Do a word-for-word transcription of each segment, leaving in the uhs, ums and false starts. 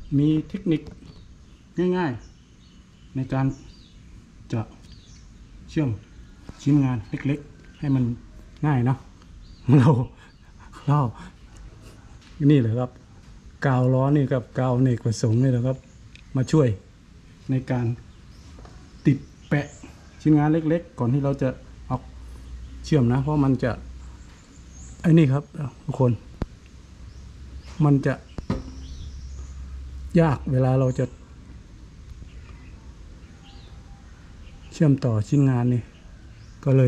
มีเทคนิคง่ายๆในการจะเชื่อมชิ้นงานเล็กๆให้มันง่ายเนาะเราเรานี่เลยครับกาวล้อนี่กับกาวเนกประสงค์นี่แหละครับมาช่วยในการติดแปะชิ้นงานเล็กๆก่อนที่เราจะเอาเชื่อมนะเพราะมันจะไอ้นี่ครับทุกคนมันจะยากเวลาเราจะเชื่อมต่อชิ้นงานนี่ก็เลย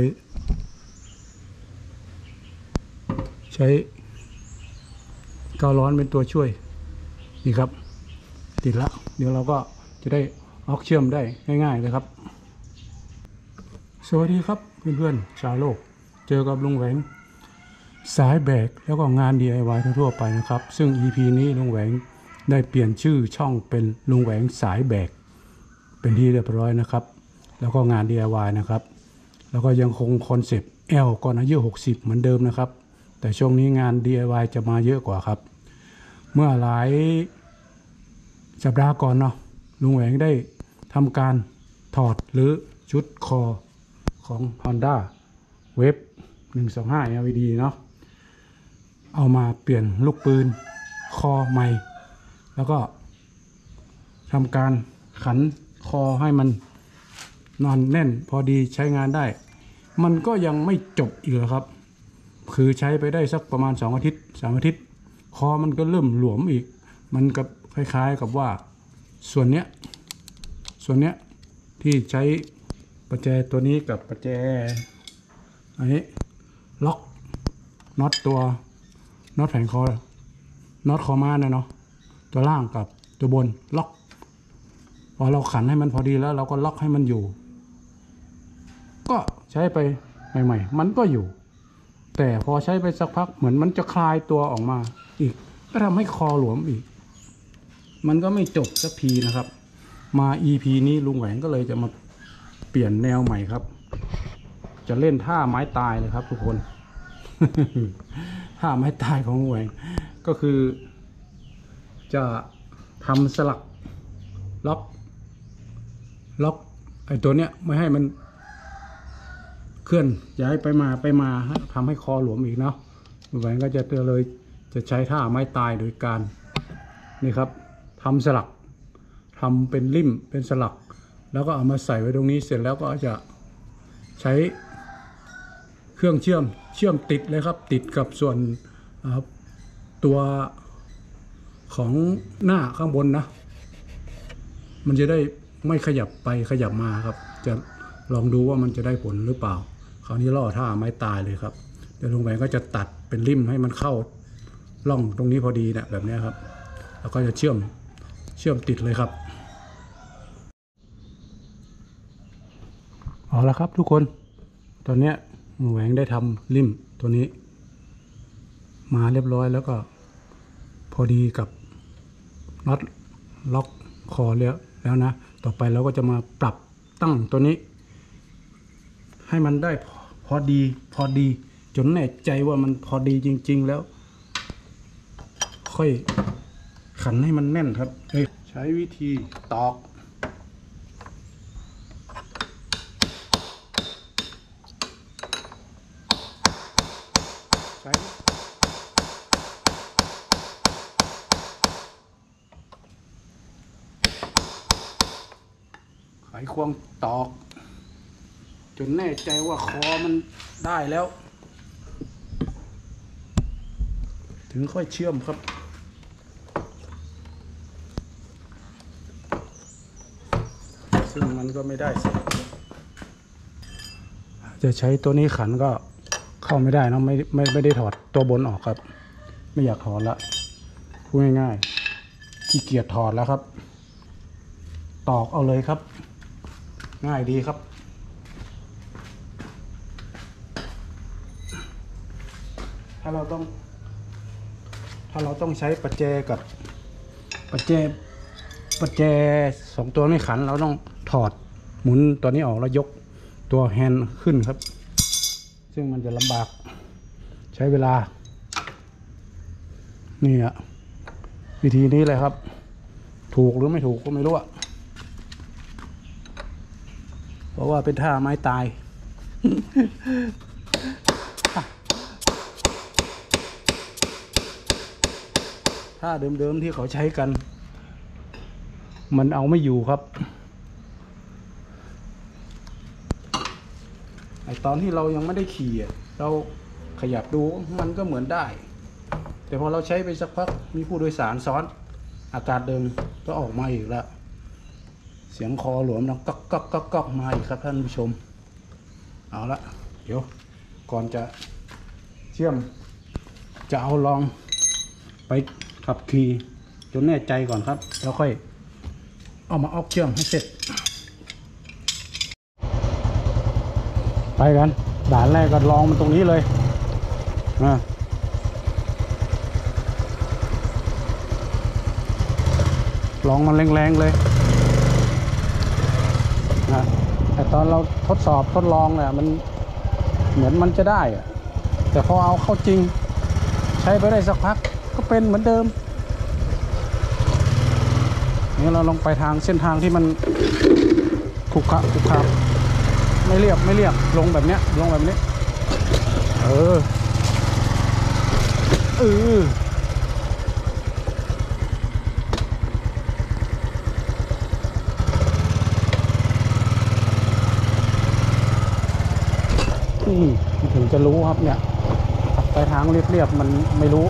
ใช้กาวร้อนเป็นตัวช่วยนี่ครับติดแล้วเดี๋ยวเราก็จะได้ออกเชื่อมได้ง่ายๆเลยครับสวัสดีครับเพื่อนๆชาวโลกเจอกับลุงแหวงสายแบกแล้วก็งาน ดี ไอ วาย ทั่วๆไปนะครับซึ่ง อี พี นี้ลุงแหวงได้เปลี่ยนชื่อช่องเป็นลุงแหวงสายแบกเป็นที่เรียบร้อยนะครับแล้วก็งาน ดี ไอ วาย นะครับแล้วก็ยังคงคอนเซปต์ แอล ก่อนอายุหกสิบเหมือนเดิมนะครับแต่ช่วงนี้งาน ดี ไอ วาย จะมาเยอะกว่าครับเมื่อหลายสัปดาห์ก่อนเนาะลุงแหวงได้ทำการถอดหรือชุดคอของ Honda Wave หนึ่งสองห้า แอล อี ดี เนาะเอามาเปลี่ยนลูกปืนคอใหม่แล้วก็ทำการขันคอให้มันนอนแน่นพอดีใช้งานได้มันก็ยังไม่จบอีกครับคือใช้ไปได้สักประมาณสองอาทิตย์สามอาทิตย์คอมันก็เริ่มหลวมอีกมันกับคล้ายๆกับว่าส่วนเนี้ยส่วนเนี้ยที่ใช้ประแจตัวนี้กับประแจอันนี้ล็อกน็อตตัวน็อตแผงคอน็อตคอม้าเนี่ยเนาะตัวล่างกับตัวบนล็อกพอเราขันให้มันพอดีแล้วเราก็ล็อกให้มันอยู่ก็ใช้ไปใหม่ๆมันก็อยู่แต่พอใช้ไปสักพักเหมือนมันจะคลายตัวออกมาอีกก็ทำให้คอหลวมอีกมันก็ไม่จบสักทีนะครับมา อี พี นี้ลุงแหวงก็เลยจะมาเปลี่ยนแนวใหม่ครับจะเล่นท่าไม้ตายเลยครับทุกคน ท่าไม้ตายของลุงแหวงก็คือจะทำสลักล็อกล็อกไอ้ตัวเนี้ยไม่ให้มันเคลื่อนย้ายไปมาไปมาทำให้คอหลวมอีกเนาะลุงแหวงก็จะเลยจะใช้ท่าไม้ตายโดยการนี่ครับทำสลักทำเป็นริ่มเป็นสลักแล้วก็เอามาใส่ไว้ตรงนี้เสร็จแล้วก็จะใช้เครื่องเชื่อมเชื่อมติดเลยครับติดกับส่วนตัวของหน้าข้างบนนะมันจะได้ไม่ขยับไปขยับมาครับจะลองดูว่ามันจะได้ผลหรือเปล่าคราวนี้ล่อท่าไม้ตายเลยครับเดี๋ยวลุงแหวงก็จะตัดเป็นริ่มให้มันเข้าร่องตรงนี้พอดีนะแบบนี้ครับแล้วก็จะเชื่อมเชื่อมติดเลยครับเอาละครับทุกคนตอนนี้ลุงแหวงได้ทำริ่มตัวนี้มาเรียบร้อยแล้วก็พอดีกับน็อตล็อกคอแล้วแล้วนะต่อไปเราก็จะมาปรับตั้งตัวนี้ให้มันได้พอดีพอดีจนแน่ใจว่ามันพอดีจริงๆแล้วค่อยขันให้มันแน่นครับใช้วิธีตอกใช้ไขควงตอกจนแน่ใจว่าคอมันได้แล้วถึงค่อยเชื่อมครับซึ่งมันก็ไม่ได้สิจะใช้ตัวนี้ขันก็เข้าไม่ได้นะไม่ไม่ไม่ได้ถอดตัวบนออกครับไม่อยากถอดละพูดง่ายๆขี้เกียจถอดแล้วครับตอกเอาเลยครับง่ายดีครับถ้าเราต้องถ้าเราต้องใช้ประแจกับประแจประแจสองตัวนี้ขันเราต้องถอดหมุนตัวนี้ออกแล้วยกตัวแฮนด์ขึ้นครับซึ่งมันจะลำบากใช้เวลานี่อะวิธีนี้เลยครับถูกหรือไม่ถูกก็ไม่รู้อะเพราะว่าเป็นท่าไม้ตาย ท่าเดิมๆที่เขาใช้กัน มันเอาไม่อยู่ครับไอตอนที่เรายังไม่ได้ขี่เราขยับดูมันก็เหมือนได้แต่พอเราใช้ไปสักพักมีผู้โดยสารซ้อนอากาศเดิมก็ออกมาอีกแล้วเสียงคอหลวมดังก๊อกก๊อกก๊อกก๊อกมาอีกครับท่านผู้ชมเอาละเดี๋ยวก่อนจะเชื่อมจะเอาลองไปขับขี่จนแน่ใจก่อนครับแล้วค่อยเอามาออกเชื่อมให้เสร็จไปกันด่านแรกก็ลองมันตรงนี้เลยนะลองมันแรงๆเลยนะแต่ตอนเราทดสอบทดลองเนี่ยมันเหมือนมันจะได้อะแต่พอเอาเข้าจริงใช้ไปได้สักพักก็เป็นเหมือนเดิมนี่เราลองไปทางเส้นทางที่มันขรุขระขรุขระไม่เรียบไม่เรียบลงแบบเนี้ยลงแบบนี้เออเออนี่ถึงจะรู้ครับเนี่ยไปทางเรียบๆมันไม่รู้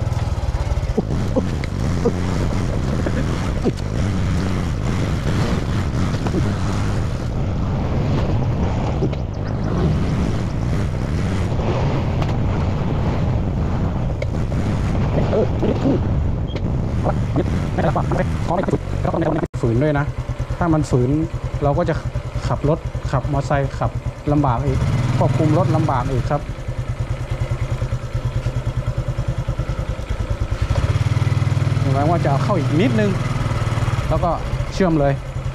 ฝืนด้วยนะถ้ามันฝืนเราก็จะขับรถขับมอเตอร์ไซค์ขับลำบากอีกควบคุมรถลำบากอีกครับแปลว่าจะเอาเข้าอีกนิดนึงแล้วก็เชื่อมเลย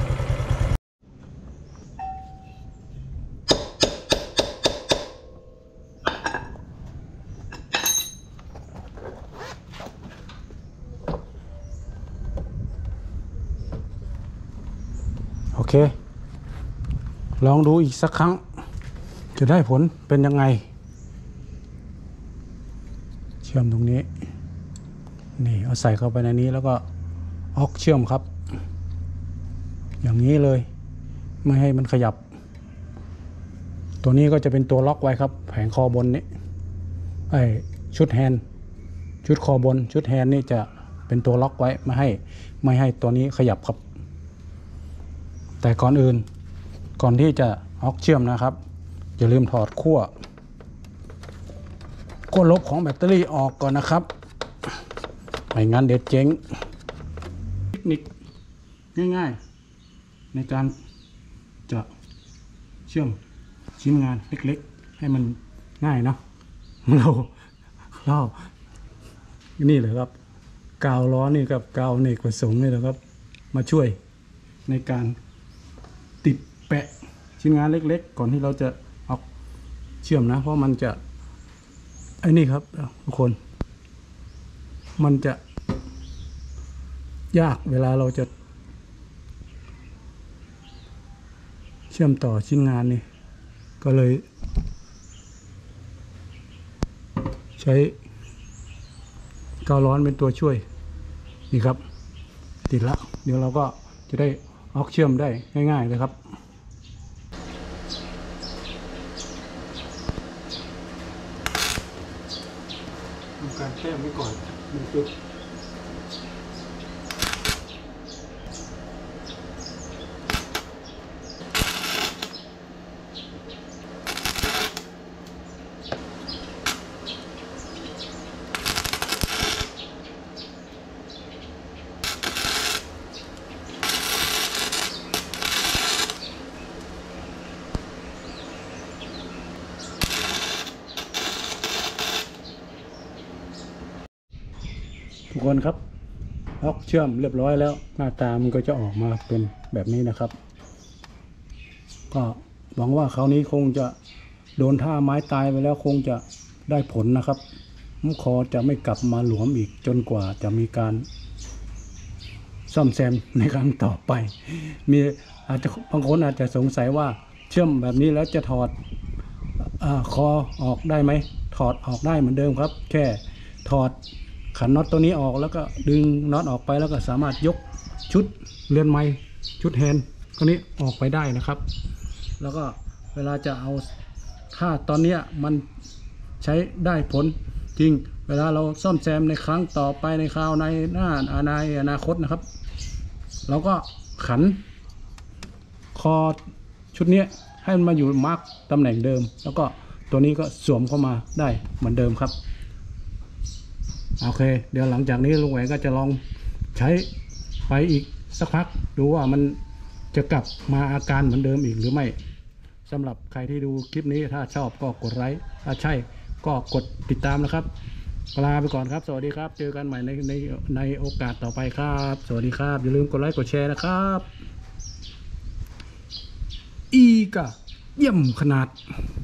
โอเคลองดูอีกสักครั้งจะได้ผลเป็นยังไงเชื่อมตรงนี้นี่เอาใส่เข้าไปในนี้แล้วก็ออกเชื่อมครับอย่างนี้เลยไม่ให้มันขยับตัวนี้ก็จะเป็นตัวล็อกไว้ครับแผงคอบนนี้ไอชุดแฮนด์ชุดคอบนชุดแฮนด์นี่จะเป็นตัวล็อกไว้ไม่ให้ไม่ให้ตัวนี้ขยับครับแต่ก่อนอื่นก่อนที่จะออกเชื่อมนะครับอย่าลืมถอดขั้วขั้วลบของแบตเตอรี่ออกก่อนนะครับไม่งั้นเดี๋ยวเจ๊งเทคนิคง่ายๆในการจะเชื่อมชิ้นงานเล็กๆให้มันง่ายเนาะเราเรานี่เลยครับกาวล้อนี่กับกาวเนกประสงค์นี่แหละครับมาช่วยในการติดแปะชิ้นงานเล็กๆก่อนที่เราจะเอาเชื่อมนะเพราะมันจะไอ้นี่ครับทุกคนมันจะยากเวลาเราจะเชื่อมต่อชิ้นงานนี่ก็เลยใช้กาวร้อนเป็นตัวช่วยนี่ครับติดแล้วเดี๋ยวเราก็จะได้ออกเชื่อมได้ง่ายๆเลยครับทำการแต้มไว้ก่อนหนึ่งจุดทุกคนครับออกเชื่อมเรียบร้อยแล้วหน้าตามันก็จะออกมาเป็นแบบนี้นะครับก็หวังว่าคราวนี้คงจะโดนท่าไม้ตายไปแล้วคงจะได้ผลนะครับคอจะไม่กลับมาหลวมอีกจนกว่าจะมีการซ่อมแซมในครั้งต่อไป มีอาจจะบางคนอาจจะสงสัยว่าเชื่อมแบบนี้แล้วจะถอดอาคอออกได้ไหมถอดออกได้เหมือนเดิมครับแค่ถอดขันน็อตตัวนี้ออกแล้วก็ดึงน็อตออกไปแล้วก็สามารถยกชุดเรือนไม้ชุดแฮนด์ตัวนี้ออกไปได้นะครับแล้วก็เวลาจะเอาถ้าตอนนี้มันใช้ได้ผลจริงเวลาเราซ่อมแซมในครั้งต่อไปในคราวในหน้าในอนาคตนะครับเราก็ขันคอชุดนี้ให้มันมาอยู่มาร์กตำแหน่งเดิมแล้วก็ตัวนี้ก็สวมเข้ามาได้เหมือนเดิมครับโอเคเดี๋ยวหลังจากนี้ลุงแหวนก็จะลองใช้ไปอีกสักพักดูว่ามันจะกลับมาอาการเหมือนเดิมอีกหรือไม่สำหรับใครที่ดูคลิปนี้ถ้าชอบก็กดไลค์ถ้าใช่ก็กดติดตามนะครับลาไปก่อนครับสวัสดีครับเจอกันใหม่ในในในโอกาสต่อไปครับสวัสดีครับอย่าลืมกดไลค์กดแชร์นะครับอีกะเยี่ยมขนาด